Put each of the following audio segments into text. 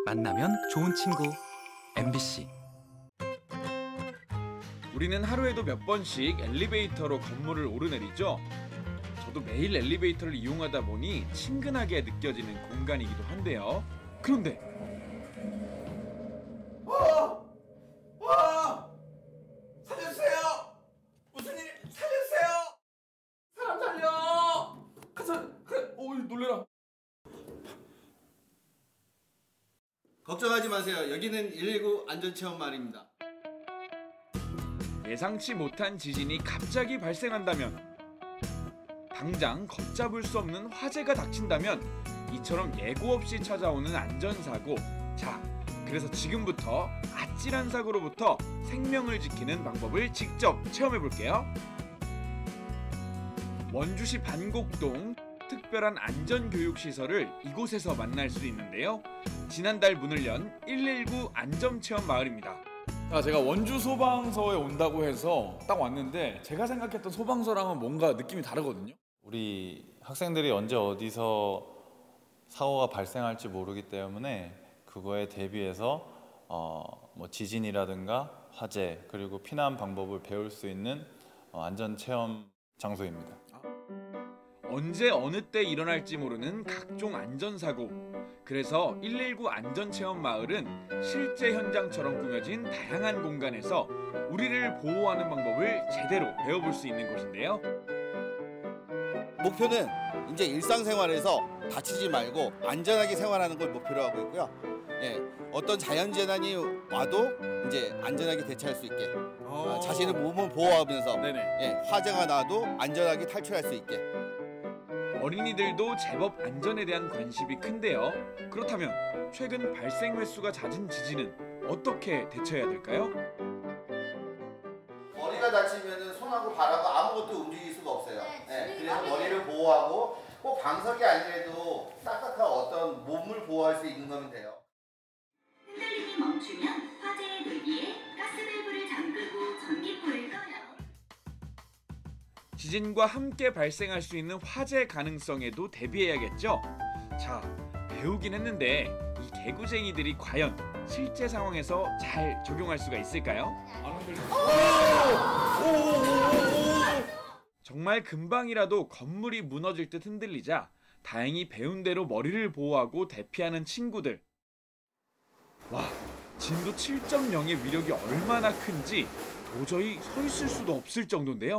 만나면 좋은 친구 MBC. 우리는 하루에도 몇 번씩 엘리베이터로 건물을 오르내리죠. 저도 매일 엘리베이터를 이용하다 보니 친근하게 느껴지는 공간이기도 한데요. 그런데 살려주세요! 무슨 일? 살려주세요! 사람 살려! 가서 그래. 놀래라. 걱정하지 마세요. 여기는 119 안전체험 마을입니다. 예상치 못한 지진이 갑자기 발생한다면, 당장 걷잡을 수 없는 화재가 닥친다면, 이처럼 예고 없이 찾아오는 안전사고. 자, 그래서 지금부터 아찔한 사고로부터 생명을 지키는 방법을 직접 체험해볼게요. 원주시 반곡동 특별한 안전교육시설을 이곳에서 만날 수 있는데요. 지난달 문을 연 119 안전체험 마을입니다. 자, 제가 원주 소방서에 온다고 해서 딱 왔는데 제가 생각했던 소방서랑은 뭔가 느낌이 다르거든요. 우리 학생들이 언제 어디서 사고가 발생할지 모르기 때문에 그거에 대비해서 뭐 지진이라든가 화재 그리고 피난 방법을 배울 수 있는 안전 체험 장소입니다. 언제 어느 때 일어날지 모르는 각종 안전사고. 그래서 119 안전체험 마을은 실제 현장처럼 꾸며진 다양한 공간에서 우리를 보호하는 방법을 제대로 배워볼 수 있는 곳인데요. 목표는 이제 일상생활에서 다치지 말고 안전하게 생활하는 걸 목표로 하고 있고요. 예, 어떤 자연재난이 와도 이제 안전하게 대처할 수 있게 자신의 몸을 보호하면서 예, 화재가 나도 안전하게 탈출할 수 있게. 어린이들도 제법 안전에 대한 관심이 큰데요. 그렇다면 최근 발생 횟수가 잦은 지진은 어떻게 대처해야 될까요? 머리가 다치면 손하고 발하고 아무것도 움직일 수가 없어요. 예, 그래서 머리를 보호하고 꼭 방석이 아니라도 딱딱한 어떤 몸을 보호할 수 있는 거면 돼요. 흔들림이 멈추면 화재에 대비해 가스밸브를 잠그고 전기불을 꺼요. 지진과 함께 발생할 수 있는 화재 가능성에도 대비해야겠죠? 자, 배우긴 했는데 이 개구쟁이들이 과연 실제 상황에서 잘 적용할 수가 있을까요? 정말 금방이라도 건물이 무너질 듯 흔들리자 다행히 배운 대로 머리를 보호하고 대피하는 친구들. 와, 진도 7.0의 위력이 얼마나 큰지 도저히 서 있을 수도 없을 정도인데요.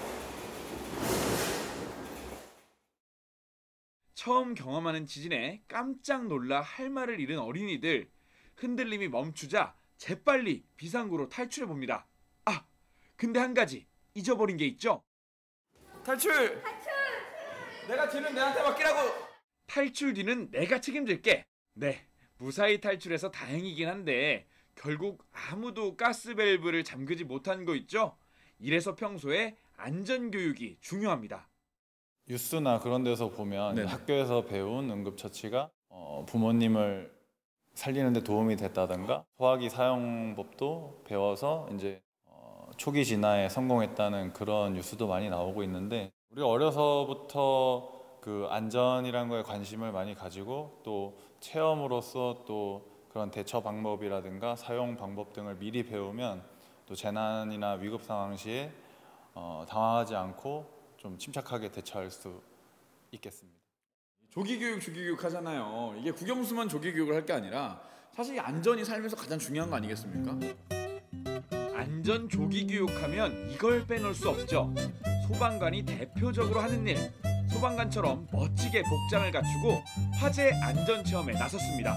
처음 경험하는 지진에 깜짝 놀라 할 말을 잃은 어린이들. 흔들림이 멈추자 재빨리 비상구로 탈출해봅니다. 아, 근데 한 가지 잊어버린 게 있죠? 탈출! 내가 뒤는 내한테 맡기라고! 탈출 뒤는 내가 책임질게. 네, 무사히 탈출해서 다행이긴 한데 결국 아무도 가스밸브를 잠그지 못한 거 있죠? 이래서 평소에 안전교육이 중요합니다. 뉴스나 그런 데서 보면 학교에서 배운 응급처치가 부모님을 살리는 데 도움이 됐다든가 소화기 사용법도 배워서 이제 초기 진화에 성공했다는 그런 뉴스도 많이 나오고 있는데, 우리가 어려서부터 그 안전이라는 거에 관심을 많이 가지고 또 체험으로서 또 그런 대처 방법이라든가 사용 방법 등을 미리 배우면 또 재난이나 위급 상황 시에 당황하지 않고 좀 침착하게 대처할 수 있겠습니다. 조기교육 하잖아요. 이게 국영수만 조기교육을 할 게 아니라 사실 이 안전이 삶에서 가장 중요한 거 아니겠습니까? 안전 조기교육하면 이걸 빼놓을 수 없죠. 소방관이 대표적으로 하는 일. 소방관처럼 멋지게 복장을 갖추고 화재 안전체험에 나섰습니다.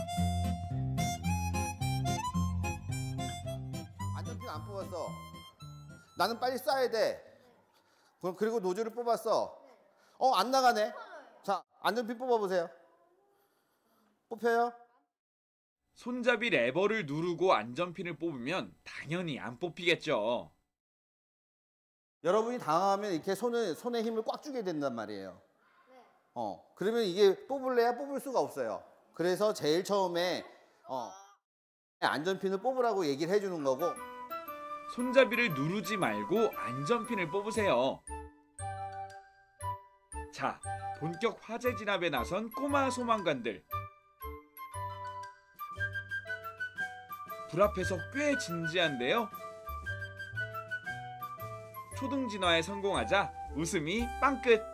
안전핀 안 뽑았어. 나는 빨리 쏴야 돼. 그리고 노즐을 뽑았어. 안 나가네. 자, 안전핀 뽑아보세요. 뽑혀요? 손잡이 레버를 누르고 안전핀을 뽑으면 당연히 안 뽑히겠죠. 여러분이 당황하면 이렇게 손에 힘을 꽉 주게 된단 말이에요. 그러면 이게 뽑을래야 뽑을 수가 없어요. 그래서 제일 처음에 안전핀을 뽑으라고 얘기를 해주는 거고. 손잡이를 누르지 말고 안전핀을 뽑으세요. 자, 본격 화재 진압에 나선 꼬마 소방관들. 불 앞에서 꽤 진지한데요. 초등 진화에 성공하자 웃음이 빵끝.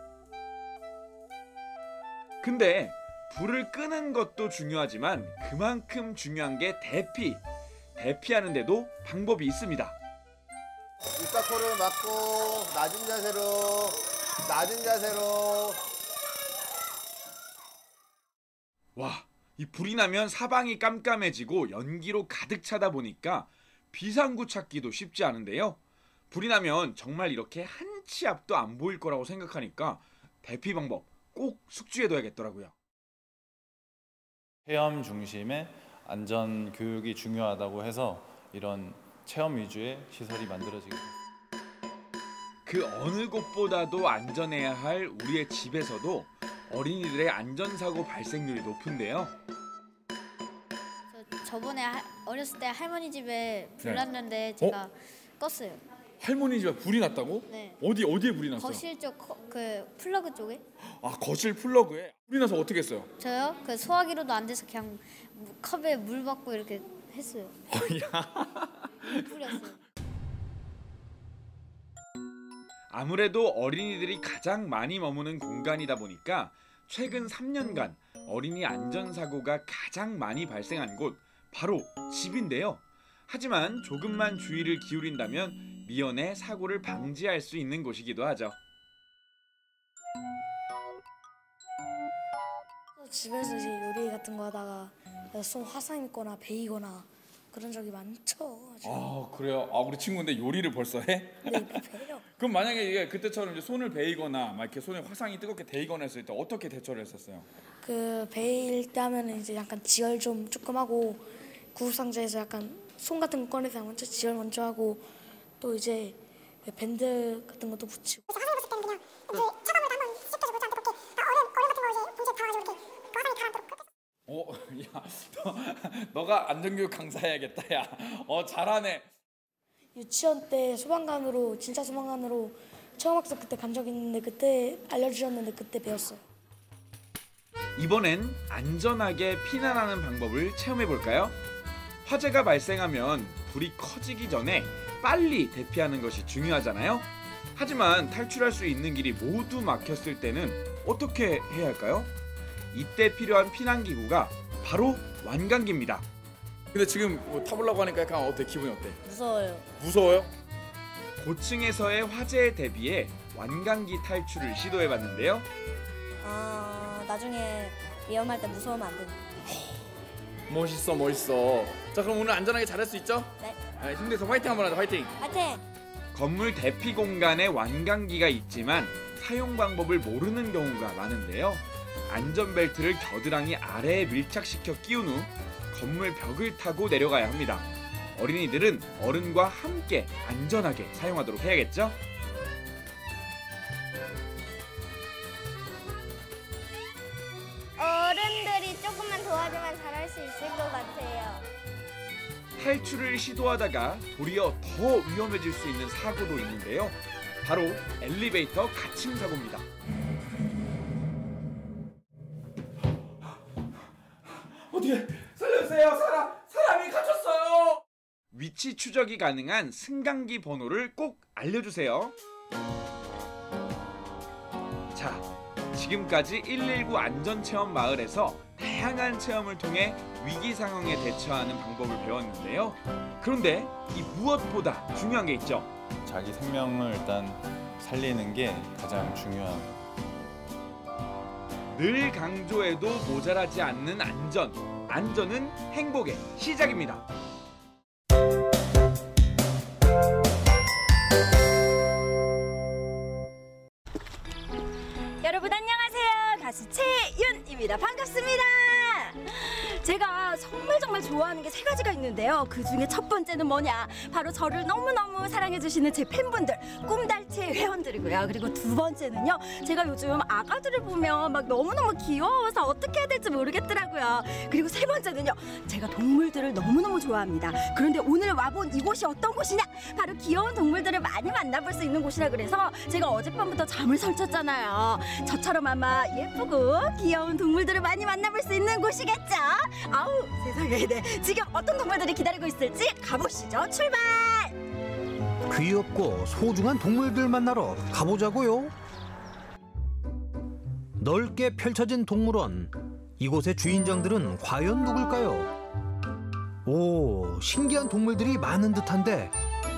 근데 불을 끄는 것도 중요하지만 그만큼 중요한 게 대피. 대피하는데도 방법이 있습니다. 입가코를 막고 낮은 자세로. 와, 이 불이 나면 사방이 깜깜해지고 연기로 가득 차다 보니까 비상구 찾기도 쉽지 않은데요. 불이 나면 정말 이렇게 한 치 앞도 안 보일 거라고 생각하니까 대피 방법 꼭 숙지해둬야겠더라고요. 체험 중심의 안전 교육이 중요하다고 해서 이런 체험 위주의 시설이 만들어지게 됐습니다. 그 어느 곳보다도 안전해야 할 우리의 집에서도 어린이들의 안전사고 발생률이 높은데요. 저번에 어렸을 때 할머니 집에 불 네. 났는데 제가 껐어요. 할머니 집에 불이 났다고? 네. 어디에 불이 났어? 거실 쪽 그 플러그 쪽에. 아, 거실 플러그에 불이 나서 어떻게 했어요? 저요? 그 소화기로도 안 돼서 그냥 컵에 물 받고 이렇게 했어요. 뿌렸어요. 아무래도 어린이들이 가장 많이 머무는 공간이다 보니까 최근 3년간 어린이 안전사고가 가장 많이 발생한 곳 바로 집인데요. 하지만 조금만 주의를 기울인다면 미연에 사고를 방지할 수 있는 곳이기도 하죠. 집에서 이제 요리 같은 거 하다가 손 화상 입거나 베이거나 그런 적이 많죠. 아, 그래요? 아, 우리 친구인데 요리를 벌써 해? 네, 배요. 그럼 만약에 이게 그때처럼 이제 손을 베이거나 막 이렇게 손에 화상이 뜨겁게 데이거나 했을 때 어떻게 대처를 했었어요? 그 베일 때 하면은 이제 약간 지혈 좀 조금 하고 구급상자에서 약간 손 같은 거 꺼내서 먼저 지혈 먼저 하고 또 이제 밴드 같은 것도 붙이고. 야, 너가 안전교육 강사해야겠다, 야. 잘하네. 유치원 때 소방관으로 진짜 소방관으로 처음 학습 그때 간 적 있는데 그때 알려주셨는데 그때 배웠어요. 이번엔 안전하게 피난하는 방법을 체험해 볼까요? 화재가 발생하면 불이 커지기 전에 빨리 대피하는 것이 중요하잖아요. 하지만 탈출할 수 있는 길이 모두 막혔을 때는 어떻게 해야 할까요? 이때 필요한 피난기구가 바로 완강기입니다. 근데 지금 뭐 타보려고 하니까 약간 어때? 기분이 어때? 무서워요. 무서워요? 고층에서의 화재에 대비해 완강기 탈출을 시도해봤는데요. 나중에 위험할 때 무서우면 안 된다. 멋있어. 자, 그럼 오늘 안전하게 잘할 수 있죠? 네. 힘내서 화이팅 한번 하자, 화이팅! 화이팅! 건물 대피 공간에 완강기가 있지만 사용 방법을 모르는 경우가 많은데요. 안전벨트를 겨드랑이 아래에 밀착시켜 끼운 후 건물 벽을 타고 내려가야 합니다. 어린이들은 어른과 함께 안전하게 사용하도록 해야겠죠? 어른들이 조금만 도와주면 잘할 수 있을 것 같아요. 탈출을 시도하다가 도리어 더 위험해질 수 있는 사고도 있는데요. 바로 엘리베이터 갇힘 사고입니다. 어떻게 살려주세요! 사람이 갇혔어요! 위치 추적이 가능한 승강기 번호를 꼭 알려주세요. 자, 지금까지 119 안전체험 마을에서 다양한 체험을 통해 위기 상황에 대처하는 방법을 배웠는데요. 그런데 이 무엇보다 중요한 게 있죠. 자기 생명을 일단 살리는 게 가장 중요한. 늘 강조해도 모자라지 않는 안전. 안전은 행복의 시작입니다. 여러분 안녕하세요. 가수 최윤입니다. 반갑습니다. 제가 정말 좋아하는 게 3가지가 있는데요. 그 중에 첫 번째는 뭐냐? 바로 저를 너무너무 사랑해주시는 제 팬분들, 꿈달치 회원들이고요. 그리고 두 번째는요. 제가 요즘 아가들을 보면 막 너무너무 귀여워서 어떻게 해야 될지 모르겠더라고요. 그리고 세 번째는요. 제가 동물들을 너무너무 좋아합니다. 그런데 오늘 와본 이곳이 어떤 곳이냐? 바로 귀여운 동물들을 많이 만나볼 수 있는 곳이라 그래서 제가 어젯밤부터 잠을 설쳤잖아요. 저처럼 아마 예쁘고 귀여운 동물들을 많이 만나볼 수 있는 곳이겠죠? 아우 세상에. 네. 지금 어떤 동물들이 기다리고 있을지 가보시죠. 출발. 귀엽고 소중한 동물들 만나러 가보자고요. 넓게 펼쳐진 동물원. 이곳의 주인장들은 과연 누굴까요? 오, 신기한 동물들이 많은 듯한데.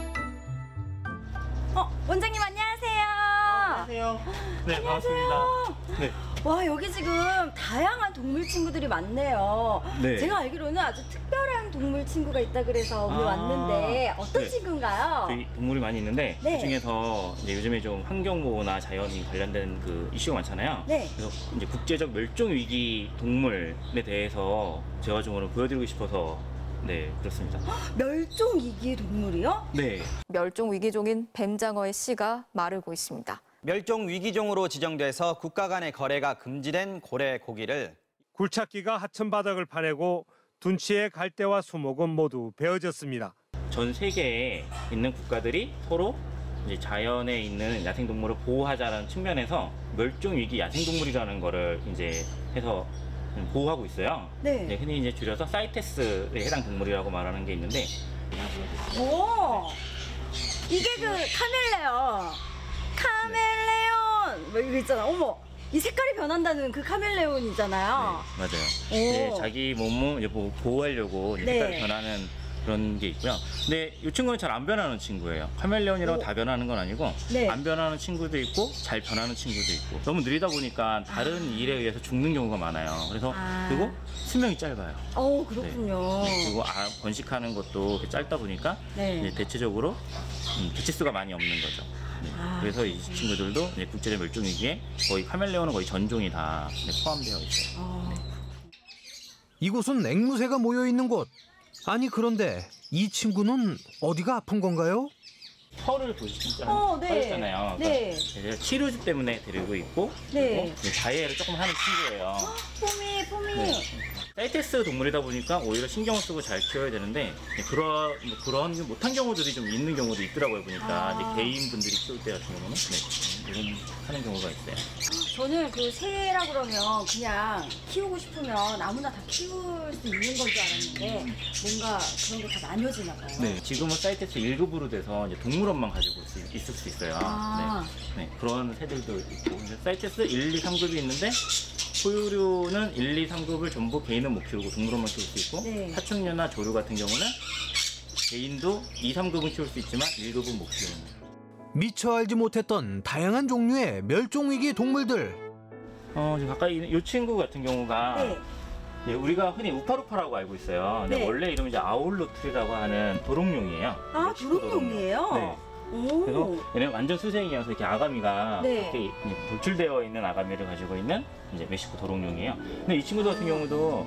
원장님 안녕하세요. 안녕하세요. 네, 반갑습니다. 네. 와, 여기 지금 다양한 동물 친구들이 많네요. 네. 제가 알기로는 아주 특별한 동물 친구가 있다 그래서 오늘 왔는데 어떤 네. 친구인가요? 저희 동물이 많이 있는데 네. 그중에서 이제 요즘에 좀 환경보호나 자연이 관련된 그 이슈가 많잖아요. 네. 그래서 이제 국제적 멸종 위기 동물에 대해서 제가 좀 오늘 보여드리고 싶어서 네, 그렇습니다. 멸종 위기 동물이요? 네. 멸종 위기종인 뱀장어의 씨가 마르고 있습니다. 멸종 위기종으로 지정돼서 국가 간의 거래가 금지된 고래 고기를 굴착기가 하천 바닥을 파내고 둔치의 갈대와 수목은 모두 베어졌습니다. 전 세계에 있는 국가들이 서로 이제 자연에 있는 야생동물을 보호하자는 측면에서 멸종 위기 야생동물이라는 거를 이제 해서 보호하고 있어요. 네. 네, 흔히 이제 줄여서 사이테스에 해당 동물이라고 말하는 게 있는데. 오, 이게 그 카멜레온 뭐 이거 있잖아. 어머, 이 색깔이 변한다는 그 카멜레온이잖아요. 네, 맞아요. 오. 네, 자기 몸을 이제 보호하려고 이제 네. 색깔이 변하는 그런 게 있고요. 근데 이 친구는 잘 안 변하는 친구예요. 카멜레온이라고 다 변하는 건 아니고 네. 안 변하는 친구도 있고 잘 변하는 친구도 있고 너무 느리다 보니까 다른 일에 의해서 죽는 경우가 많아요. 그래서 그리고 수명이 짧아요. 그렇군요. 네, 그리고 번식하는 것도 짧다 보니까 네. 이제 대체적으로 개체수가 많이 없는 거죠. 네, 그래서 이 친구들도 이제 국제적 멸종 위기에 거의 카멜레온은 거의 전종이 다 포함되어 있어요. 네. 이곳은 앵무새가 모여 있는 곳. 아니 그런데 이 친구는 어디가 아픈 건가요? 털을 보시잖아요. 네. 털 있잖아요. 네. 그러니까 치료제 때문에 데리고 있고 네. 그리고 자해를 조금 하는 친구예요. 뽀미. 네. 사이테스 동물이다 보니까 오히려 신경을 쓰고 잘 키워야 되는데 그런 못한 경우들이 좀 있는 경우도 있더라고요. 보니까 이제 개인분들이 키울 때 같은 경우는 이런 하는 경우가 있어요. 저는 그 새라 그러면 그냥 키우고 싶으면 아무나 다 키울 수 있는 건 줄 알았는데 뭔가 그런 게 다 나뉘어지나 봐요. 네, 지금은 사이테스 1급으로 돼서 이제 동물원만 가지고 있을 수 있어요. 네, 그런 새들도 있고 사이테스 1, 2, 3급이 있는데 포유류는 1, 2, 3급을 전부 개인은 못 키우고 동물원만 키울 수 있고 파충류나 조류 같은 경우는 개인도 2, 3급은 키울 수 있지만 1급은 못 키우는 거예요. 미처 알지 못했던 다양한 종류의 멸종위기 동물들. 지금 가까이 있는 이 친구 같은 경우가 예, 우리가 흔히 우파루파라고 알고 있어요. 근데 원래 이름은 이제 아울로트리라고 하는 도롱뇽이에요. 아, 도롱뇽이에요? 네. 그래서 얘는 완전 수생이어서 이렇게 아가미가 이렇게 돌출되어 있는 아가미를 가지고 있는 이제 멕시코 도롱뇽이에요. 근데 이 친구들 같은 경우도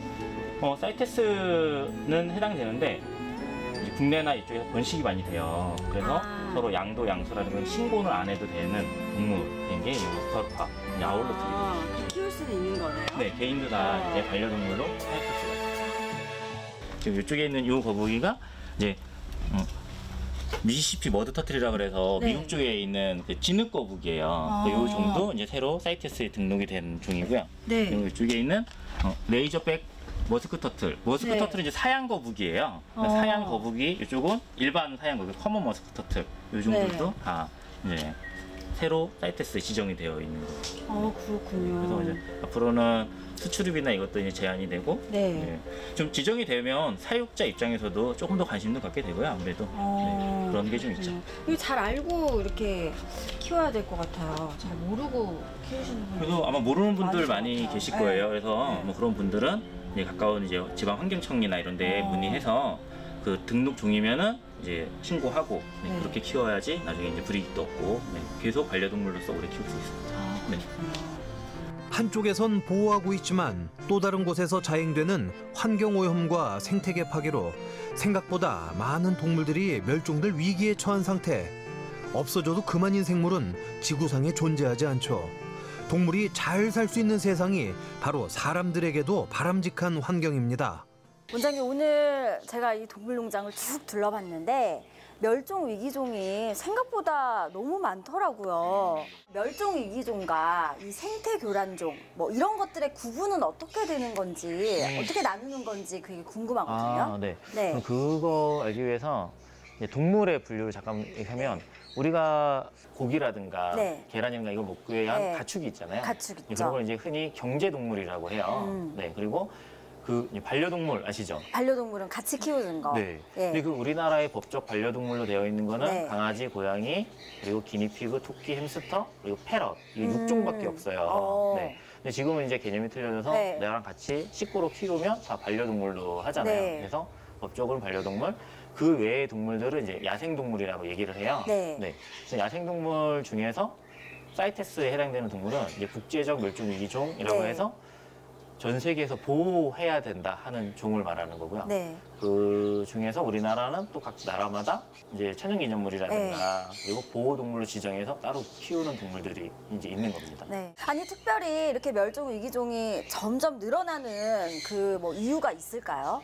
사이테스는 해당되는데 이제 국내나 이쪽에서 번식이 많이 돼요. 그래서 서로 양도 양수라는 신고는 안 해도 되는 동물인 게 이 우파루파, 아울로트리. 키울 수는 있는 거네요. 네, 개인도 다 이제 반려동물로 사이테스가 있어요. 지금 이쪽에 있는 이 거북이가 이제 미시시피 머드 터틀이라 그래서 미국 쪽에 있는 그 진흙 거북이에요. 이 종도 이제 새로 사이테스에 등록이 된 종이고요. 그리고 이쪽에 있는 레이저백 머스크 터틀. 머스크 터틀은 이제 사양 거북이에요. 사양 거북이 이쪽은 일반 사양 거북이, 커먼 머스크 터틀. 이 종들도 다 이제 새로 사이테스에 지정이 되어 있는 거예요. 그렇군요. 그래서 이제 앞으로는 수출입이나 이것도 이제 제한이 되고 좀 지정이 되면 사육자 입장에서도 조금 더 관심도 갖게 되고요. 아무래도 그런 게 좀 있죠. 이거 잘 알고 이렇게 키워야 될 것 같아요. 잘 모르고 키우시는 분들. 그래서 아마 모르는 분들 많이 같아요. 계실 거예요. 그래서 뭐 그런 분들은 이제 가까운 이제 지방 환경청이나 이런 데 문의해서 그 등록 종이면은 이제 신고하고 그렇게 키워야지 나중에 이제 불이익도 없고 계속 반려동물로서 오래 키울 수 있습니다. 한쪽에선 보호하고 있지만 또 다른 곳에서 자행되는 환경오염과 생태계 파괴로 생각보다 많은 동물들이 멸종될 위기에 처한 상태. 없어져도 그만인 생물은 지구상에 존재하지 않죠. 동물이 잘 살 수 있는 세상이 바로 사람들에게도 바람직한 환경입니다. 원장님, 오늘 제가 이 동물농장을 쭉 둘러봤는데 멸종 위기종이 생각보다 너무 많더라고요. 멸종 위기종과 이 생태 교란종 뭐 이런 것들의 구분은 어떻게 되는 건지 어떻게 나누는 건지 그게 궁금하거든요. 네. 네. 그럼 그거 알기 위해서 이제 동물의 분류를 잠깐 하면 우리가 고기라든가 네. 계란이나 이걸 먹기 위한 네. 가축이 있잖아요. 가축 있죠. 그런 걸 이제 흔히 경제동물이라고 해요. 네. 그리고 그 반려동물 아시죠? 반려동물은 같이 키우는 거. 네. 예. 그리고 우리나라의 법적 반려동물로 되어 있는 거는 네. 강아지, 고양이, 그리고 기니피그, 토끼, 햄스터, 그리고 패럿 이 6종밖에 없어요. 네. 근데 지금은 이제 개념이 틀려져서 네. 나랑 같이 식구로 키우면 다 반려동물로 하잖아요. 네. 그래서 법적으로는 반려동물. 그 외의 동물들은 이제 야생동물이라고 얘기를 해요. 네. 그래서 야생동물 중에서 사이테스에 해당되는 동물은 이제 국제적 멸종위기종이라고 네. 해서 전 세계에서 보호해야 된다 하는 종을 말하는 거고요. 네. 그 중에서 우리나라는 또 각 나라마다 이제 천연기념물이라든가 그리고 보호동물로 지정해서 따로 키우는 동물들이 이제 있는 겁니다. 네. 아니 특별히 이렇게 멸종 위기종이 점점 늘어나는 그 뭐 이유가 있을까요?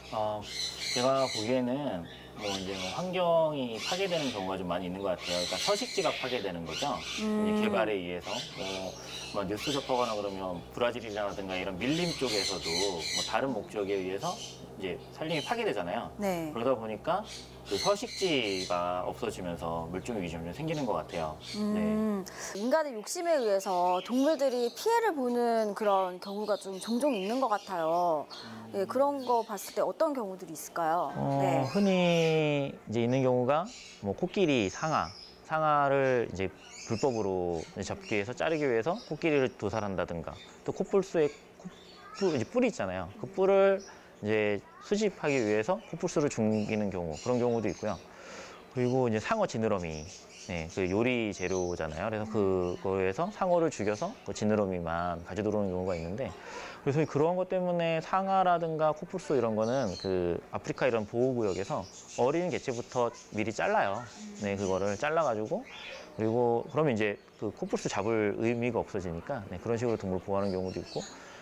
제가 보기에는 뭐 이제 환경이 파괴되는 경우가 좀 많이 있는 것 같아요. 그러니까 서식지가 파괴되는 거죠. 이제 개발에 의해서. 뭐 뉴스 접하거나 그러면 브라질이라든가 이런 밀림 쪽에서도 뭐 다른 목적에 의해서 이제 산림이 파괴되잖아요. 네. 그러다 보니까 그 서식지가 없어지면서 멸종위기종이 생기는 것 같아요. 인간의 욕심에 의해서 동물들이 피해를 보는 그런 경우가 좀 종종 있는 것 같아요. 예, 그런 거 봤을 때 어떤 경우들이 있을까요? 네. 흔히 이제 있는 경우가 뭐 코끼리, 상아를 이제 불법으로 잡기 위해서 자르기 위해서 코끼리를 도살한다든가 또 코뿔소의 이제 뿔이 있잖아요. 그 뿔을 이제 수집하기 위해서 코뿔소를 죽이는 경우 그런 경우도 있고요. 그리고 이제 상어 지느러미 그 요리 재료잖아요. 그래서 그거에서 상어를 죽여서 그 지느러미만 가져 들어오는 경우가 있는데 그래서 그런 것 때문에 상아라든가 코뿔소 이런 거는 그 아프리카 이런 보호구역에서 어린 개체부터 미리 잘라요. 그거를 잘라가지고 그리고 그러면 이제 그 코뿔소 잡을 의미가 없어지니까 그런 식으로 동물 보호하는 경우도 있고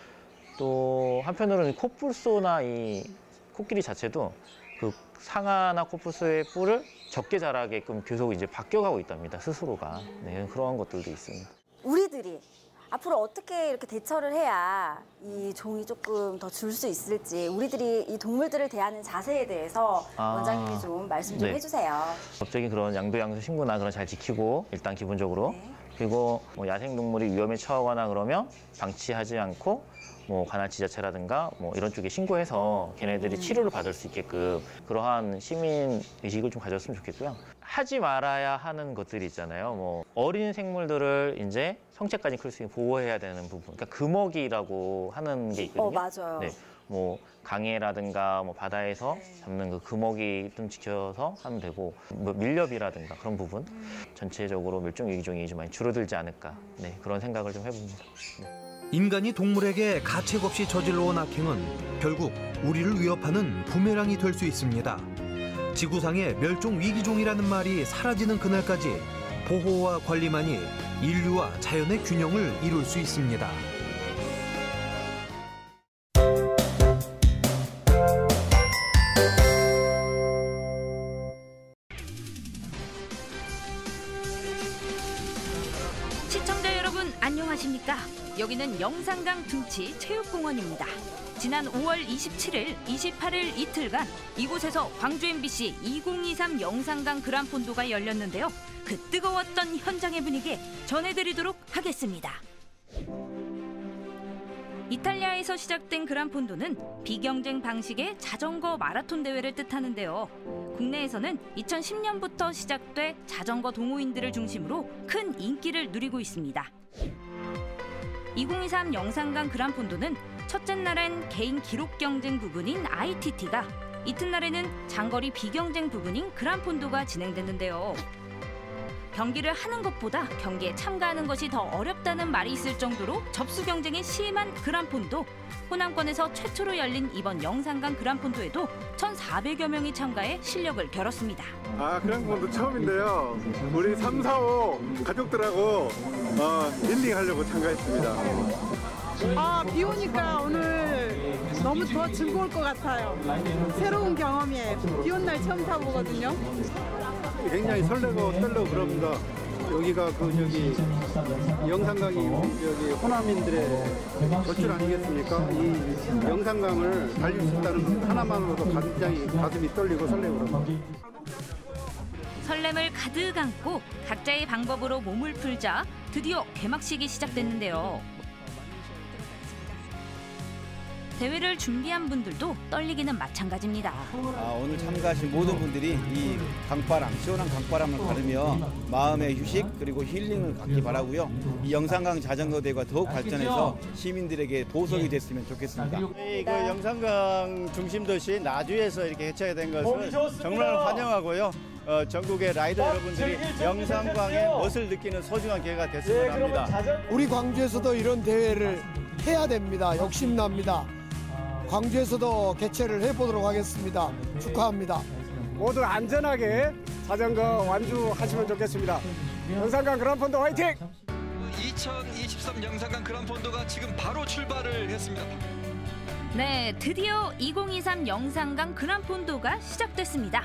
또 한편으로는 코뿔소나 이 코끼리 자체도 그 상아나 코뿔소의 뿔을 적게 자라게끔 계속 이제 바뀌어가고 있답니다. 스스로가. 그러한 것들도 있습니다. 우리들이 앞으로 어떻게 이렇게 대처를 해야 이 종이 조금 더 줄 수 있을지 우리들이 이 동물들을 대하는 자세에 대해서 원장님이 좀 말씀 좀 해주세요. 법적인 그런 양도양수 신고나 그런 잘 지키고 일단 기본적으로 그리고 뭐 야생동물이 위험에 처하거나 그러면 방치하지 않고 뭐 관할지자체라든가 뭐 이런 쪽에 신고해서 걔네들이 치료를 받을 수 있게끔 그러한 시민 의식을 좀 가졌으면 좋겠고요. 하지 말아야 하는 것들이 있잖아요. 뭐 어린 생물들을 이제 성체까지 클 수 있게 보호해야 되는 부분. 그러니까 금어기라고 하는 게 있거든요. 맞아요. 뭐 강해라든가 뭐 바다에서 잡는 그 금어기 좀 지켜서 하면 되고 뭐 밀렵이라든가 그런 부분 전체적으로 멸종위기종이 좀 많이 줄어들지 않을까 그런 생각을 좀 해봅니다. 인간이 동물에게 가책 없이 저질러온 악행은 결국 우리를 위협하는 부메랑이 될 수 있습니다. 지구상의 멸종 위기종이라는 말이 사라지는 그날까지 보호와 관리만이 인류와 자연의 균형을 이룰 수 있습니다. 시청자 여러분 안녕하십니까? 여기는 영산강 둔치 체육공원입니다. 지난 5월 27일, 28일 이틀간 이곳에서 광주 MBC 2023 영산강 그란폰도가 열렸는데요. 그 뜨거웠던 현장의 분위기 전해드리도록 하겠습니다. 이탈리아에서 시작된 그란폰도는 비경쟁 방식의 자전거 마라톤 대회를 뜻하는데요. 국내에서는 2010년부터 시작돼 자전거 동호인들을 중심으로 큰 인기를 누리고 있습니다. 2023 영산강 그란폰도는 첫째 날엔 개인 기록 경쟁 부분인 ITT가 이튿날에는 장거리 비경쟁 부분인 그란폰도가 진행됐는데요. 경기를 하는 것보다 경기에 참가하는 것이 더 어렵다는 말이 있을 정도로 접수 경쟁이 심한 그란폰도. 호남권에서 최초로 열린 이번 영산강 그란폰도에도 1,400여 명이 참가해 실력을 겨뤘습니다. 그란폰도 처음인데요. 우리 3, 4, 5 가족들하고 힐링하려고 참가했습니다. 비 오니까 오늘 너무 더 즐거울 것 같아요. 새로운 경험이에요. 비 온 날 처음 타보거든요. 굉장히 설레고 떨리고 그럽니다. 여기가 영산강이 여기 호남인들의 젖줄 아니겠습니까? 이 영산강을 달릴 수 있다는 것 하나만으로도 굉장히 가슴이 떨리고 설레고 그럽니다. 설렘을 가득 안고 각자의 방법으로 몸을 풀자 드디어 개막식이 시작됐는데요. 대회를 준비한 분들도 떨리기는 마찬가지입니다. 오늘 참가하신 모든 분들이 이 강바람, 시원한 강바람을 가르며 마음의 휴식 그리고 힐링을 갖기 바라고요. 이 영산강 자전거 대회가 더욱 발전해서 시민들에게 보석이 됐으면 좋겠습니다. 그 영산강 중심 도시 나주에서 이렇게 개최가 된 것을 정말 환영하고요. 전국의 라이더 여러분들이 영산강의 멋을 느끼는 소중한 기회가 됐으면 합니다. 우리 광주에서도 이런 대회를 해야 됩니다. 욕심납니다. 광주에서도 개최를 해보도록 하겠습니다. 축하합니다. 모두 안전하게 자전거 완주하시면 좋겠습니다. 영산강 그란폰도 화이팅! 2023 영산강 그란폰도가 지금 바로 출발을 했습니다. 네, 드디어 2023 영산강 그란폰도가 시작됐습니다.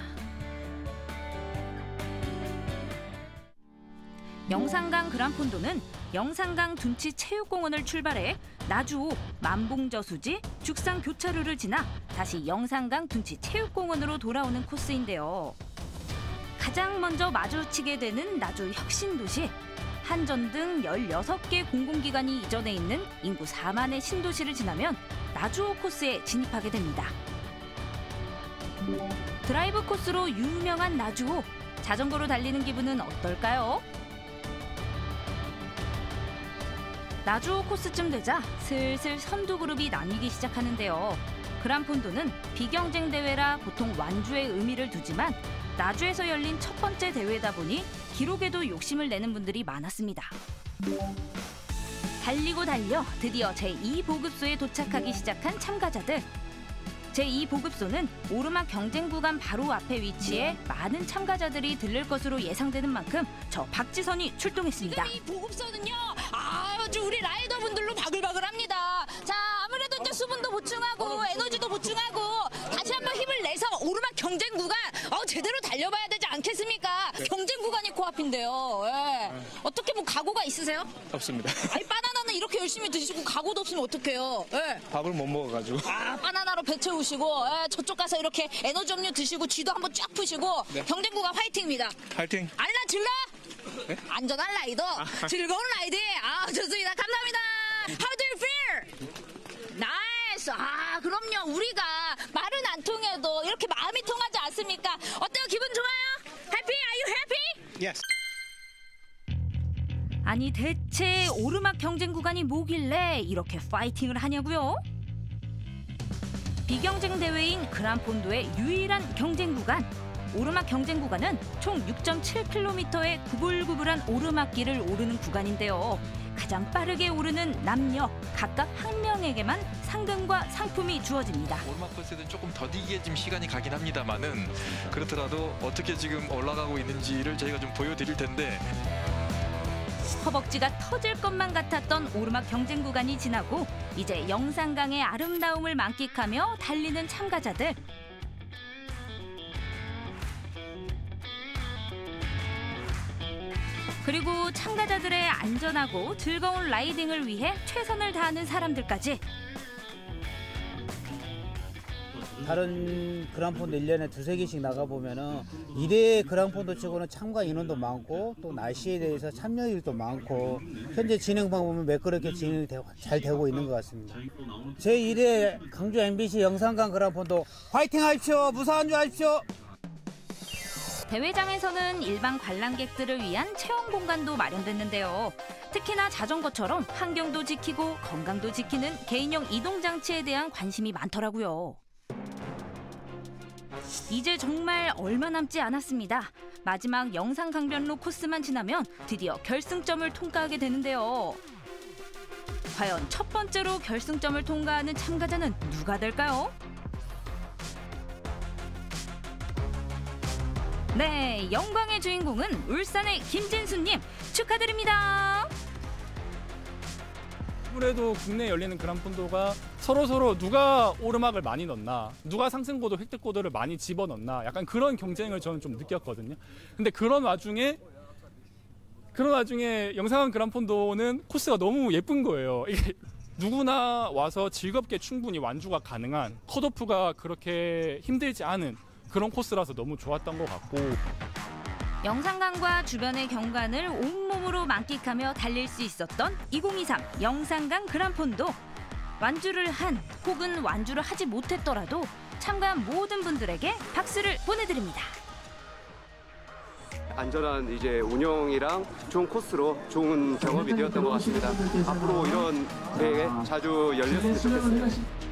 영산강 그란폰도는 영산강 둔치 체육공원을 출발해 나주 만봉저수지 죽상 교차로를 지나 다시 영산강 둔치 체육공원으로 돌아오는 코스인데요. 가장 먼저 마주치게 되는 나주 혁신도시, 한전 등 16개 공공기관이 이전해 있는 인구 4만의 신도시를 지나면 나주호 코스에 진입하게 됩니다. 드라이브 코스로 유명한 나주호, 자전거로 달리는 기분은 어떨까요? 나주호 코스쯤 되자 슬슬 선두 그룹이 나뉘기 시작하는데요. 그란폰도는 비경쟁 대회라 보통 완주의 의미를 두지만 나주에서 열린 첫 번째 대회다 보니 기록에도 욕심을 내는 분들이 많았습니다. 달리고 달려 드디어 제2보급소에 도착하기 시작한 참가자들. 제2보급소는 오르막 경쟁 구간 바로 앞에 위치해 많은 참가자들이 들를 것으로 예상되는 만큼 저 박지선이 출동했습니다. 이 보급소는요, 아주 우리 라이더분들로 바글바글합니다. 자, 아무래도 이제 수분도 보충하고 에너지도 보충하고 다시 한번 힘을 내서 오르막 경쟁 구간 제대로 달려봐야 되지 않겠습니까? 경쟁 구간이 코앞인데요. 예. 어떻게 뭐 각오가 있으세요? 없습니다. 아니, 바나나는 이렇게 열심히 드시고 각오도 없으면 어떡해요? 예. 밥을 못 먹어가지고. 바나나로 배 채우시고 저쪽 가서 이렇게 에너지 음료 드시고 쥐도 한번 쫙 푸시고 네. 경쟁 구간 화이팅입니다. 파이팅. 알라 질라. 네? 안전한 라이더, 즐거운 라이드. 좋습니다. 감사합니다. How do you feel? 나이스. 그럼요. 우리가 말은 안 통해도 이렇게 마음이 통하지 않습니까? 어때요? 기분 좋아요? Happy? Are you happy? Yes. 아니 대체 오르막 경쟁 구간이 뭐길래 이렇게 파이팅을 하냐고요? 비경쟁 대회인 그란폰도의 유일한 경쟁 구간. 오르막 경쟁 구간은 총 6.7km의 구불구불한 오르막길을 오르는 구간인데요. 가장 빠르게 오르는 남녀 각각 한 명에게만 상금과 상품이 주어집니다. 오르막 코스는 조금 더디게 좀 시간이 가긴 합니다만은 그렇더라도 어떻게 지금 올라가고 있는지를 저희가 좀 보여드릴 텐데 허벅지가 터질 것만 같았던 오르막 경쟁 구간이 지나고 이제 영산강의 아름다움을 만끽하며 달리는 참가자들. 그리고 참가자들의 안전하고 즐거운 라이딩을 위해 최선을 다하는 사람들까지. 다른 그란폰도 1년에 2-3개씩 나가보면은 1회 그란폰도 치고는 참가 인원도 많고 또 날씨에 대해서 참여율도 많고 현재 진행 방법은 매끄럽게 진행이 잘 되고 있는 것 같습니다. 제1회 강주 MBC 영산강 그란폰도 화이팅 하십시오. 무사한 주 하십시오. 대회장에서는 일반 관람객들을 위한 체험 공간도 마련됐는데요. 특히나 자전거처럼 환경도 지키고 건강도 지키는 개인용 이동장치에 대한 관심이 많더라고요. 이제 정말 얼마 남지 않았습니다. 마지막 영산강변로 코스만 지나면 드디어 결승점을 통과하게 되는데요. 과연 첫 번째로 결승점을 통과하는 참가자는 누가 될까요? 네, 영광의 주인공은 울산의 김진수님 축하드립니다. 아무래도 국내에 열리는 그란폰도가 서로 누가 오르막을 많이 넣나, 누가 상승고도 획득고도를 많이 집어넣나, 약간 그런 경쟁을 저는 좀 느꼈거든요. 근데 그런 와중에 영상관 그란폰도는 코스가 너무 예쁜 거예요. 이게 누구나 와서 즐겁게 충분히 완주가 가능한, 컷오프가 그렇게 힘들지 않은 그런 코스라서 너무 좋았던 것 같고. 영산강과 주변의 경관을 온몸으로 만끽하며 달릴 수 있었던 2023 영산강 그란폰도. 완주를 한 혹은 완주를 하지 못했더라도 참가한 모든 분들에게 박수를 보내드립니다. 안전한 이제 운영이랑 좋은 코스로 좋은 경험이 되었던 것 같습니다. 앞으로 이런 대회 자주 열렸으면 좋겠습니다.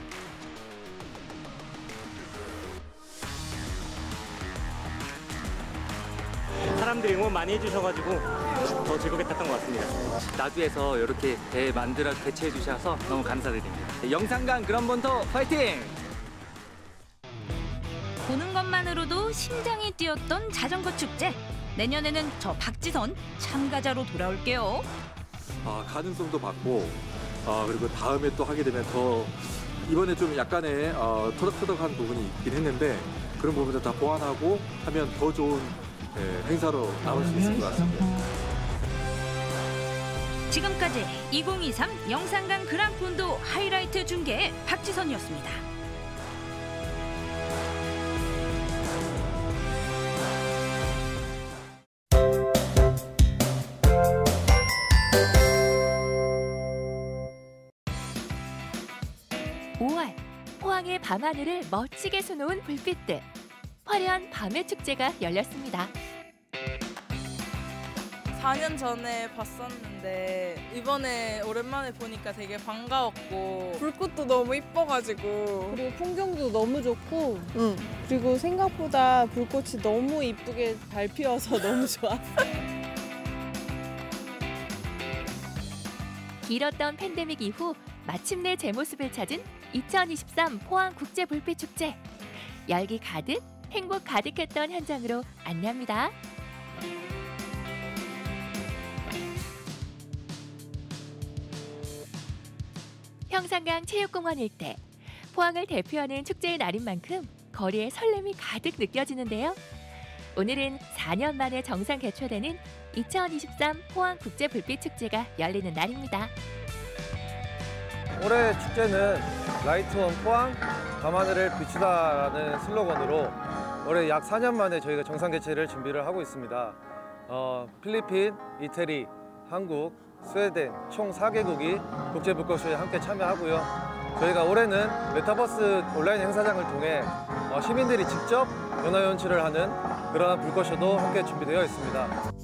사람들이 응원 많이 해주셔가지고 더 즐겁게 탔던 것 같습니다. 나주에서 이렇게 대회 만들어 개최해 주셔서 너무 감사드립니다. 영산강 그란폰도 파이팅! 보는 것만으로도 심장이 뛰었던 자전거 축제. 내년에는 저 박지선 참가자로 돌아올게요. 가능성도 봤고 그리고 다음에 또 하게 되면 더 이번에 좀 약간의 터덕터덕한 부분이 있긴 했는데 그런 부분들 다 보완하고 하면 더 좋은 행사로 나올 수 있을 것 같습니다. 지금까지 2023 영산강 그란폰도 하이라이트 중계 박지선이었습니다. 포항의 밤하늘을 멋지게 수놓은 불빛들. 화려한 밤의 축제가 열렸습니다. 4년 전에 봤었는데 이번에 오랜만에 보니까 되게 반가웠고 불꽃도 너무 이뻐가지고 그리고 풍경도 너무 좋고 그리고 생각보다 불꽃이 너무 이쁘게 잘 피어서 너무 좋아. 길었던 팬데믹 이후 마침내 제 모습을 찾은 2023 포항 국제 불빛 축제. 열기 가득, 행복 가득했던 현장으로 안내합니다. 평산강 체육공원 일대. 포항을 대표하는 축제의 날인 만큼 거리에 설렘이 가득 느껴지는데요. 오늘은 4년 만에 정상 개최되는 2023 포항 국제 불빛 축제가 열리는 날입니다. 올해 축제는 라이트 온 포항 밤하늘을 비추다라는 슬로건으로 올해 약 4년 만에 저희가 정상 개최를 준비를 하고 있습니다. 필리핀, 이태리, 한국, 스웨덴 총 4개국이 국제 불꽃쇼에 함께 참여하고요. 저희가 올해는 메타버스 온라인 행사장을 통해 시민들이 직접 연화 연출을 하는 그러한 불꽃쇼도 함께 준비되어 있습니다.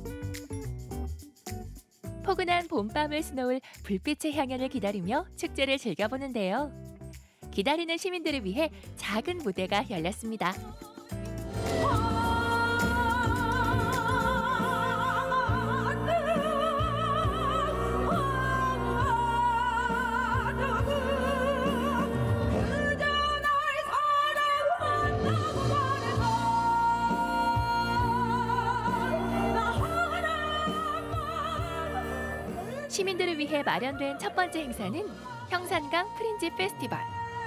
포근한 봄밤을 수놓을 불빛의 향연을 기다리며 축제를 즐겨보는데요. 기다리는 시민들을 위해 작은 무대가 열렸습니다. 시민들을 위해 마련된 첫 번째 행사는 평산강 프린지 페스티벌.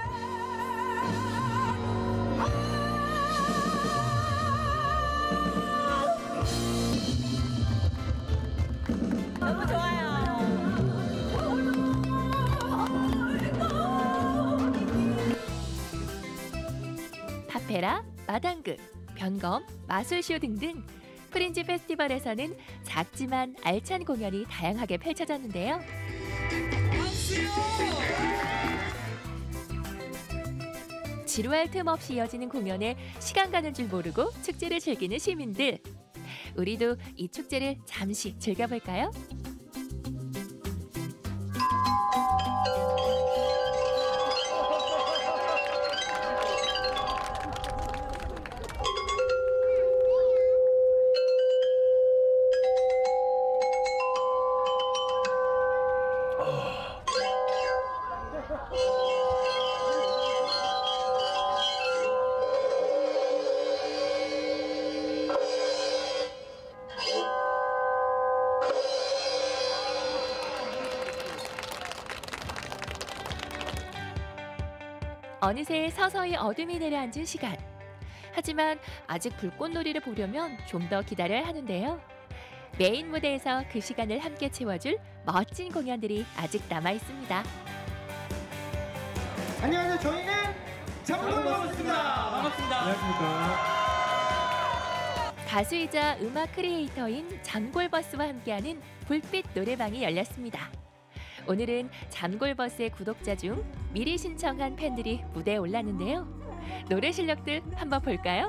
너무 좋아요. 파페라, 마당극, 변검, 마술쇼 등등 프린지 페스티벌에서는 작지만 알찬 공연이 다양하게 펼쳐졌는데요. 지루할 틈 없이 이어지는 공연에 시간 가는 줄 모르고 축제를 즐기는 시민들. 우리도 이 축제를 잠시 즐겨볼까요? 어느새 서서히 어둠이 내려앉은 시간. 하지만 아직 불꽃놀이를 보려면 좀 더 기다려야 하는데요. 메인 무대에서 그 시간을 함께 채워줄 멋진 공연들이 아직 남아 있습니다. 안녕하세요. 저희는 잠골버스입니다. 반갑습니다. 안녕하십니까. 가수이자 음악 크리에이터인 잠골버스와 함께하는 불빛 노래방이 열렸습니다. 오늘은 잠골버스의 구독자 중 미리 신청한 팬들이 무대에 올랐는데요. 노래 실력들 한번 볼까요?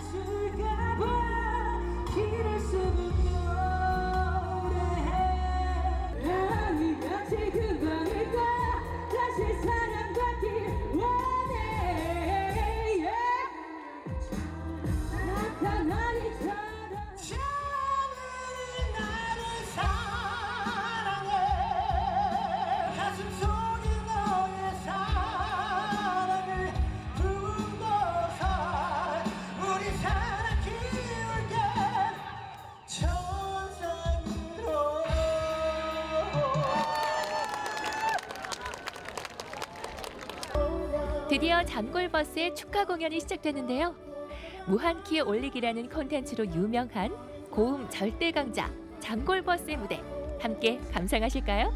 드디어 잠골버스의 축하 공연이 시작되는데요. 무한키에 올리기라는 콘텐츠로 유명한 고음 절대 강자 잠골버스의 무대 함께 감상하실까요?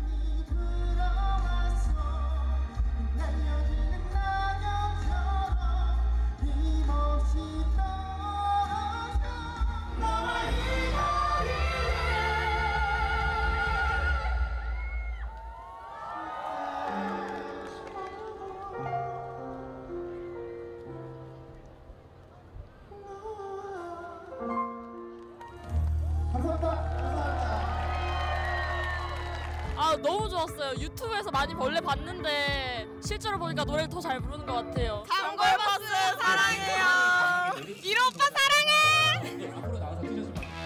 너무 좋았어요. 유튜브에서 많이 원래 봤는데 실제로 보니까 노래를 더 잘 부르는 것 같아요. 잠골버스 사랑해요. 이로 오빠 사랑해.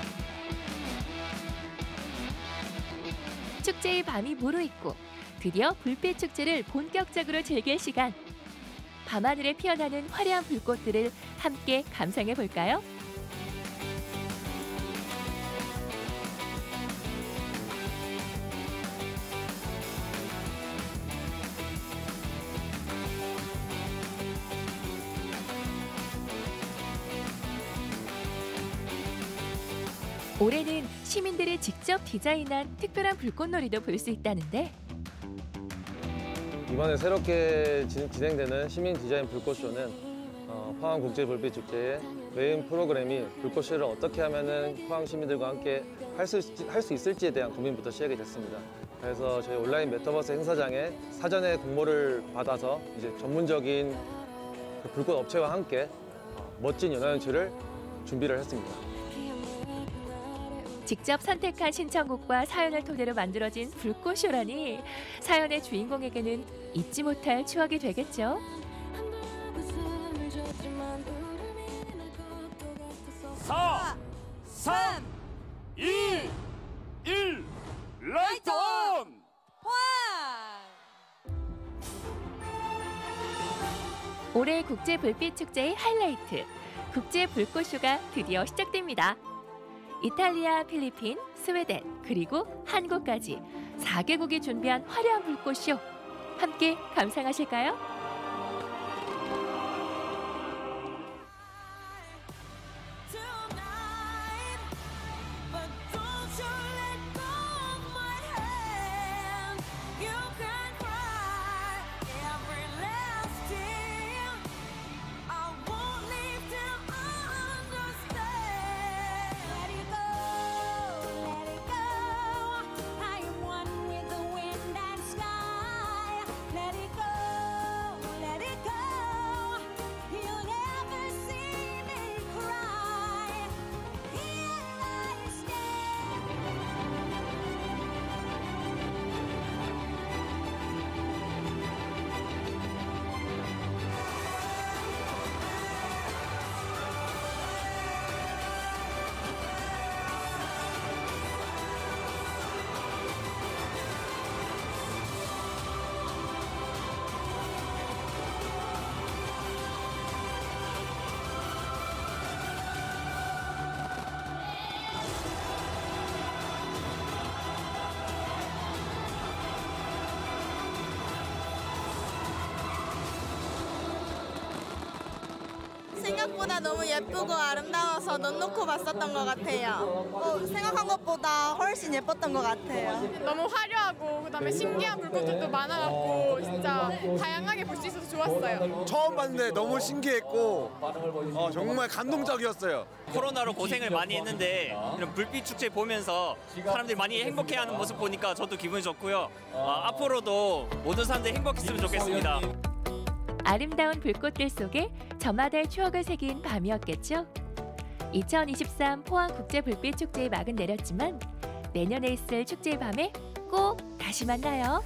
축제의 밤이 무르익고 드디어 불빛 축제를 본격적으로 즐길 시간. 밤하늘에 피어나는 화려한 불꽃들을 함께 감상해 볼까요? 올해는 시민들이 직접 디자인한 특별한 불꽃놀이도 볼 수 있다는데 이번에 새롭게 진행되는 시민 디자인 불꽃쇼는 포항국제불빛축제의 메인 프로그램이 불꽃쇼를 어떻게 하면 포항 시민들과 함께 할 수 있을지에 대한 고민부터 시작이 됐습니다. 그래서 저희 온라인 메타버스 행사장에 사전에 공모를 받아서 이제 전문적인 그 불꽃 업체와 함께 멋진 연화연출을 준비를 했습니다. 직접 선택한 신청곡과 사연을 토대로 만들어진 불꽃쇼라니 사연의 주인공에게는 잊지 못할 추억이 되겠죠. 4, 3, 2, 1, 라이트 온! 올해 국제불빛축제의 하이라이트, 국제불꽃쇼가 드디어 시작됩니다. 이탈리아, 필리핀, 스웨덴, 그리고 한국까지 4개국이 준비한 화려한 불꽃쇼 함께 감상하실까요? 생각보다 너무 예쁘고 아름다워서 눈 놓고 봤었던 것 같아요. 생각한 것보다 훨씬 예뻤던 것 같아요. 너무 화려하고 그다음에 신기한 물고기들도 많아갖고 진짜 다양하게 볼 수 있어서 좋았어요. 처음 봤는데 너무 신기했고 정말 감동적이었어요. 코로나로 고생을 많이 했는데 이런 불빛 축제 보면서 사람들이 많이 행복해하는 모습 보니까 저도 기분이 좋고요. 앞으로도 모든 사람들이 행복했으면 좋겠습니다. 아름다운 불꽃들 속에 저마다의 추억을 새긴 밤이었겠죠. 2023 포항국제불빛축제의 막은 내렸지만 내년에 있을 축제의 밤에 꼭 다시 만나요.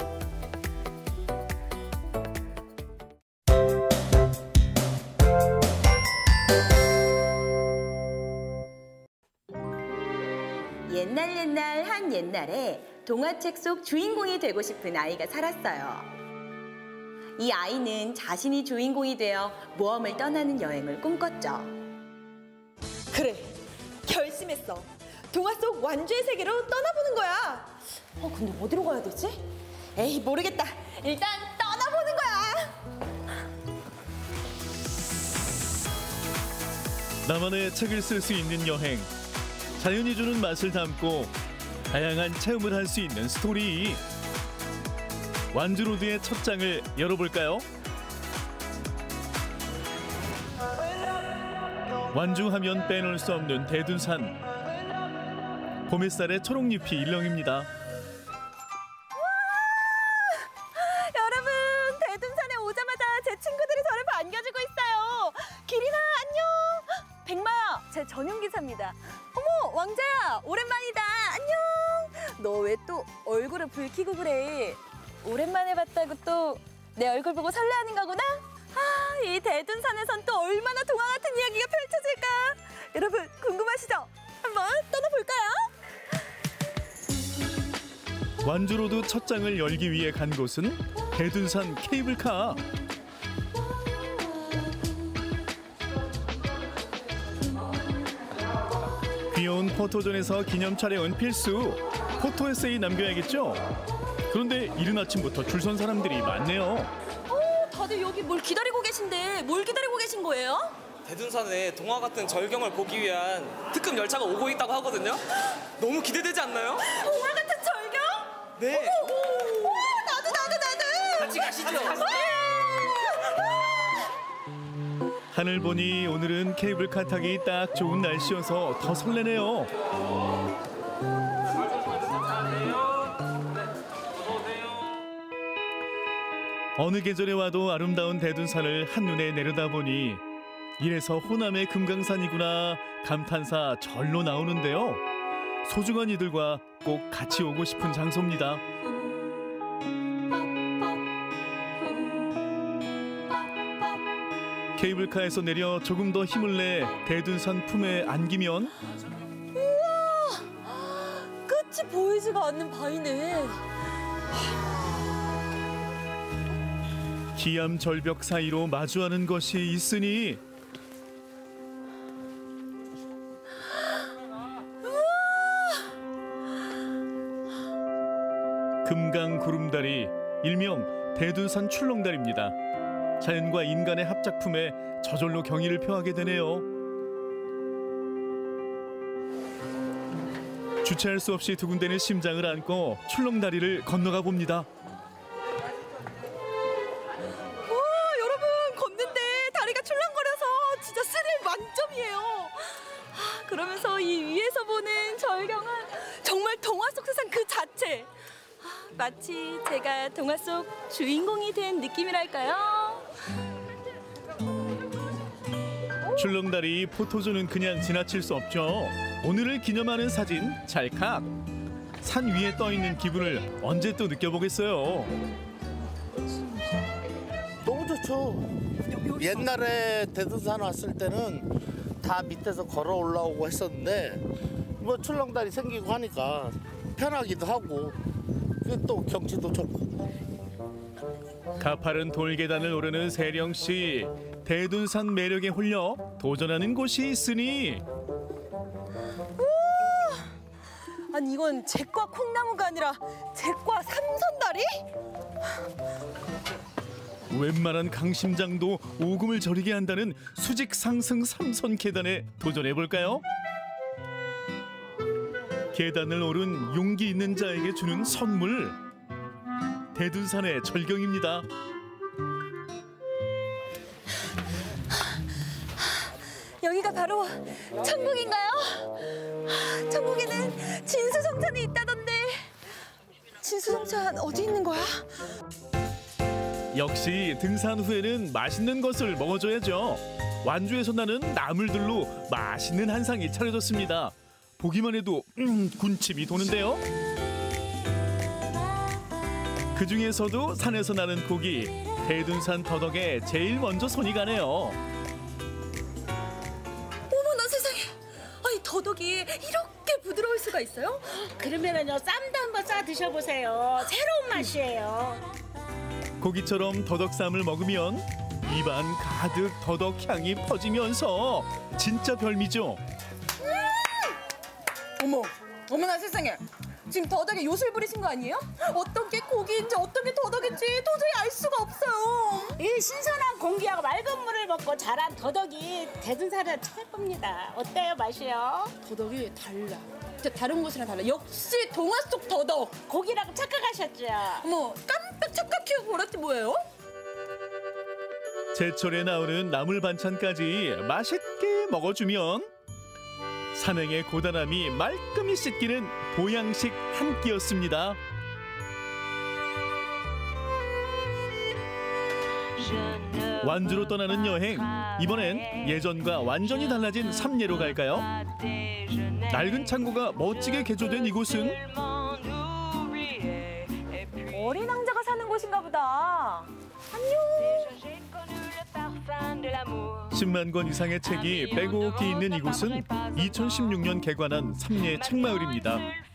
옛날 한 옛날에 동화책 속 주인공이 되고 싶은 아이가 살았어요. 이 아이는 자신이 주인공이 되어 모험을 떠나는 여행을 꿈꿨죠. 그래, 결심했어. 동화 속 완주의 세계로 떠나보는 거야. 근데 어디로 가야 되지? 에이, 모르겠다. 일단 떠나보는 거야. 나만의 책을 쓸 수 있는 여행. 자연이 주는 맛을 담고 다양한 체험을 할 수 있는 스토리. 완주로드의 첫 장을 열어볼까요? 완주하면 빼놓을 수 없는 대둔산. 봄햇살의 초록잎이 일렁입니다. 여러분, 대둔산에 오자마자 제 친구들이 저를 반겨주고 있어요. 기린아, 안녕. 백마야, 제 전용 기사입니다. 어머, 왕자야, 오랜만이다. 안녕. 너 왜 또 얼굴을 붉히고 그래? 오랜만에 봤다고 또 내 얼굴 보고 설레하는 거구나? 이 대둔산에선 또 얼마나 동화 같은 이야기가 펼쳐질까? 여러분, 궁금하시죠? 한번 떠나볼까요? 완주로드 첫 장을 열기 위해 간 곳은 대둔산 케이블카. 귀여운 포토존에서 기념 촬영은 필수. 포토 에세이 남겨야겠죠? 그런데 이른 아침부터 줄 선 사람들이 많네요. 다들 여기 뭘 기다리고 계신데 뭘 기다리고 계신 거예요? 대둔산에 동화 같은 절경을 보기 위한 특급 열차가 오고 있다고 하거든요. 너무 기대되지 않나요? 동화 같은 절경? 네. 어머, 나도. 같이 가시죠. 하늘 보니 오늘은 케이블카 타기 딱 좋은 날씨여서 더 설레네요. 어느 계절에 와도 아름다운 대둔산을 한눈에 내려다보니 이래서 호남의 금강산이구나 감탄사 절로 나오는데요. 소중한 이들과 꼭 같이 오고 싶은 장소입니다. 케이블카에서 내려 조금 더 힘을 내 대둔산 품에 안기면 우와! 끝이 보이지가 않는 바위네. 기암 절벽 사이로 마주하는 것이 있으니 금강구름다리, 일명 대둔산 출렁다리입니다. 자연과 인간의 합작품에 저절로 경의를 표하게 되네요. 주체할 수 없이 두근대는 심장을 안고 출렁다리를 건너가 봅니다. 여러분, 걷는데 다리가 출렁거려서 진짜 스릴 만점이에요. 그러면서 이 위에서 보는 절경은 정말 동화 속 세상 그 자체. 마치 제가 동화 속 주인공이 된 느낌이랄까요? 출렁다리 포토존은 그냥 지나칠 수 없죠. 오늘을 기념하는 사진 찰칵. 산 위에 떠 있는 기분을 언제 또 느껴보겠어요. 너무 좋죠. 옛날에 대둔산 왔을 때는 다 밑에서 걸어 올라오고 했었는데 뭐 출렁다리 생기고 하니까 편하기도 하고 또 경치도 좋고. 가파른 돌계단을 오르는 세령씨. 대둔산 매력에 홀려 도전하는 곳이 있으니 아니 이건 잭과 콩나무가 아니라 잭과 삼선다리? 웬만한 강심장도 오금을 저리게 한다는 수직 상승 3선 계단에 도전해 볼까요? 계단을 오른 용기 있는 자에게 주는 선물. 대둔산의 절경입니다. 여기가 바로 천국인가요? 천국에는 진수성찬이 있다던데. 진수성찬 어디 있는 거야? 역시 등산 후에는 맛있는 것을 먹어줘야죠. 완주에서 나는 나물들로 맛있는 한상이 차려졌습니다. 보기만 해도 군침이 도는데요. 그 중에서도 산에서 나는 고기, 대둔산 더덕에 제일 먼저 손이 가네요. 어머나 세상에. 아니 더덕이 이렇게 부드러울 수가 있어요? 그러면은요 쌈도 한번 싸 드셔보세요. 새로운 맛이에요. 고기처럼 더덕쌈을 먹으면 입안 가득 더덕 향이 퍼지면서 진짜 별미죠. 어머나 세상에. 지금 더덕에 요술 부리신 거 아니에요? 어떤 게 고기인지 어떤 게 더덕인지 도저히 알 수가 없어요. 이 신선한 공기하고 맑은 물을 먹고 자란 더덕이 대둔산의 최고입니다. 어때요 맛이요? 더덕이 달라. 진짜 다른 곳이랑 달라. 역시 동화 속 더덕. 고기라고 착각하셨죠? 어머 깜빡 착각해요. 보라지 뭐예요? 제철에 나오는 나물 반찬까지 맛있게 먹어주면 산행의 고단함이 말끔히 씻기는 보양식 한 끼였습니다. 완주로 떠나는 여행, 이번엔 예전과 완전히 달라진 삼례로 갈까요? 낡은 창고가 멋지게 개조된 이곳은 어린 왕자가 사는 곳인가 보다. 안녕. 10만 권 이상의 책이 빼곡히 있는 이곳은 2016년 개관한 삼례 책마을입니다.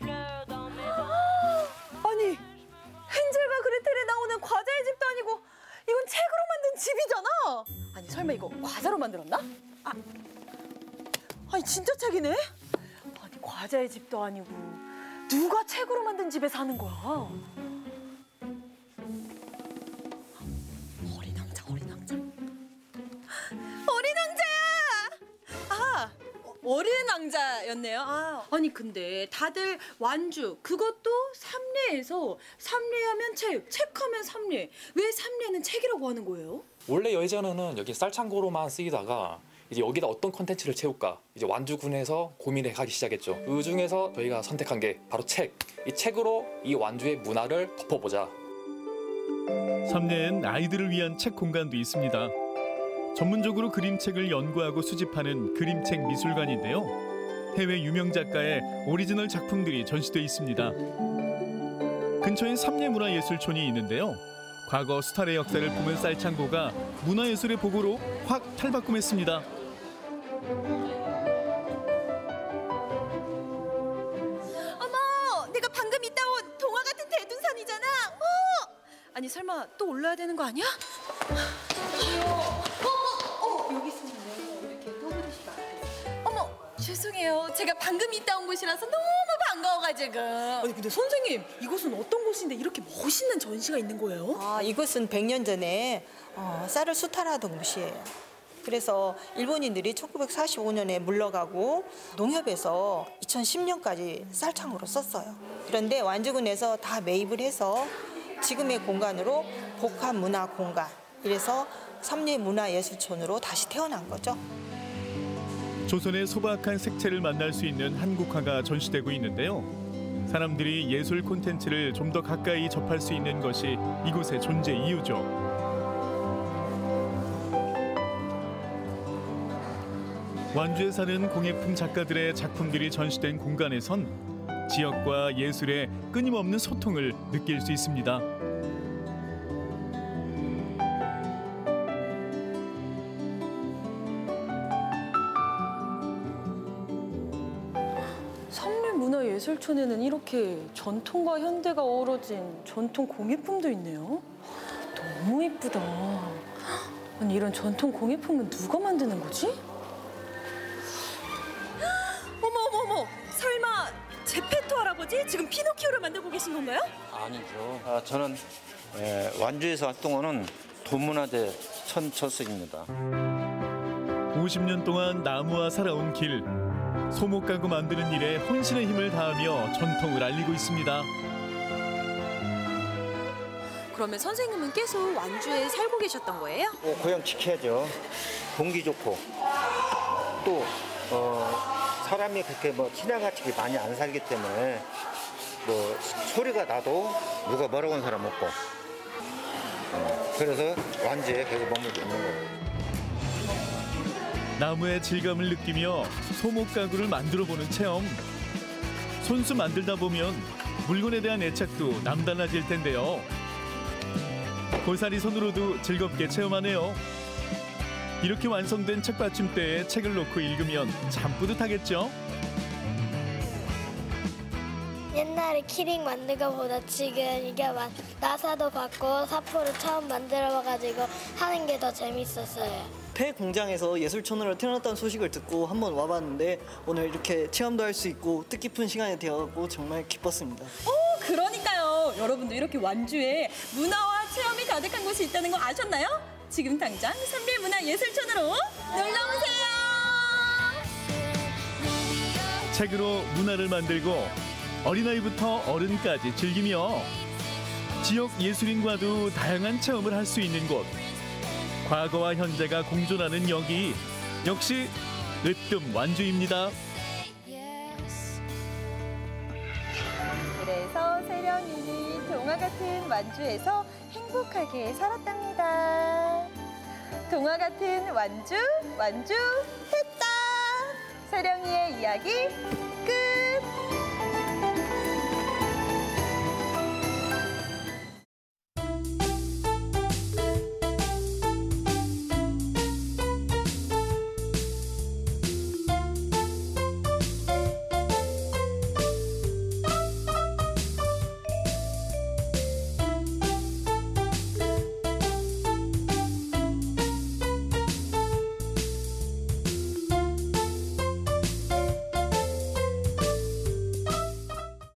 아니 헨젤과 그레텔에 나오는 과자의 집도 아니고 이건 책으로 만든 집이잖아. 아니 설마 이거 과자로 만들었나? 아니 진짜 책이네? 아니 과자의 집도 아니고 누가 책으로 만든 집에 사는 거야? 어린 왕자였네요. 아니 근데 다들 완주 그것도 삼례에서 삼례하면 책, 책하면 삼례. 왜 삼례는 책이라고 하는 거예요? 원래 예전에는 여기 쌀창고로만 쓰이다가 이제 여기다 어떤 콘텐츠를 채울까 이제 완주군에서 고민해 가기 시작했죠. 그 중에서 저희가 선택한 게 바로 책. 이 책으로 이 완주의 문화를 덮어보자. 삼례엔 아이들을 위한 책 공간도 있습니다. 전문적으로 그림책을 연구하고 수집하는 그림책 미술관인데요. 해외 유명 작가의 오리지널 작품들이 전시돼 있습니다. 근처엔 삼례문화예술촌이 있는데요. 과거 수탈의 역사를 품은 쌀창고가 문화예술의 보고로 확 탈바꿈했습니다. 어머, 내가 방금 이따 온 동화 같은 대둔산이잖아. 아니 설마 또 올라야 되는 거 아니야? 여기 있었는데 이렇게 떠버리시면 안 돼요. 어머, 죄송해요. 제가 방금 이따 온 곳이라서 너무 반가워가지고. 아니 근데 선생님, 이곳은 어떤 곳인데 이렇게 멋있는 전시가 있는 거예요? 이곳은 100년 전에 쌀을 수탈하던 곳이에요. 그래서 일본인들이 1945년에 물러가고 농협에서 2010년까지 쌀창으로 썼어요. 그런데 완주군에서 다 매입을 해서 지금의 공간으로 복합문화공간, 이래서 삼례문화예술촌으로 다시 태어난 거죠. 조선의 소박한 색채를 만날 수 있는 한국화가 전시되고 있는데요. 사람들이 예술 콘텐츠를 좀 더 가까이 접할 수 있는 것이 이곳의 존재 이유죠. 완주에 사는 공예품 작가들의 작품들이 전시된 공간에선 지역과 예술의 끊임없는 소통을 느낄 수 있습니다. 삼례문화예술촌에는 이렇게 전통과 현대가 어우러진 전통 공예품도 있네요. 너무 예쁘다. 아니 이런 전통 공예품은 누가 만드는 거지? 어머, 설마 제페토 할아버지 지금 피노키오를 만들고 계신 건가요? 아니죠. 저는 완주에서 활동하는 도문화재 천처석입니다. 50년 동안 나무와 살아온 길, 소목 가구 만드는 일에 혼신의 힘을 다하며 전통을 알리고 있습니다. 그러면 선생님은 계속 완주에 살고 계셨던 거예요? 고향 지켜야죠. 공기 좋고 또 사람이 그렇게 뭐 친화가치가 많이 안 살기 때문에 뭐 소리가 나도 누가 뭐라고 하는 사람 없고 그래서 완주에 계속 머물고 있는 거예요. 나무의 질감을 느끼며 소목 가구를 만들어보는 체험. 손수 만들다 보면 물건에 대한 애착도 남달라질 텐데요. 골사리 손으로도 즐겁게 체험하네요. 이렇게 완성된 책받침대에 책을 놓고 읽으면 참 뿌듯하겠죠? 옛날에 키링 만든 것보다 지금 이게 나사도 받고 사포를 처음 만들어봐가지고 하는 게 더 재밌었어요. 폐 공장에서 예술촌으로 태어났다는 소식을 듣고 한번 와봤는데 오늘 이렇게 체험도 할 수 있고 뜻깊은 시간이 되어서 정말 기뻤습니다. 그러니까요. 여러분도 이렇게 완주에 문화와 체험이 가득한 곳이 있다는 거 아셨나요? 지금 당장 삼빌문화예술촌으로 놀러오세요. 책으로 문화를 만들고 어린아이부터 어른까지 즐기며 지역 예술인과도 다양한 체험을 할 수 있는 곳. 과거와 현재가 공존하는 여기 역시 으뜸 완주입니다. 그래서 세령이 동화 같은 완주에서 행복하게 살았답니다. 동화 같은 완주 했다. 세령이의 이야기